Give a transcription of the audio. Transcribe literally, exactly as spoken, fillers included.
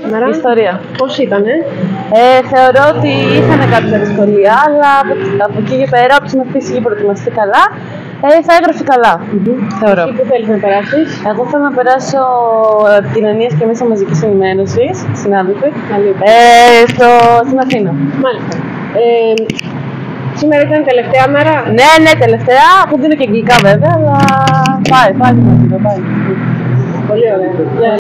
σήμερα. Ιστορία. Πώς ήτανε? Ε, θεωρώ ότι είχαν κάποια δυσκολία, αλλά από, από εκεί και πέρα, όποιος με αφήσει είχε προετοιμαστεί καλά, ε, θα έγραφε καλά. Mm-hmm. Θεωρώ. Εσύ που θέλεις να περάσεις? Εγώ θέλω να περάσω επικοινωνίες και μέσα μαζικής ενημέρωσης, συνάδελφοι, ε, στο, στην Αθήνα. Μάλιστα. Ε, σήμερα ήταν τελευταία μέρα? Ναι, ναι, τελευταία, που δίνω και αγγλικά βέβαια, αλλά πάει, πάει, πάει, πάει. Πολύ ωραία.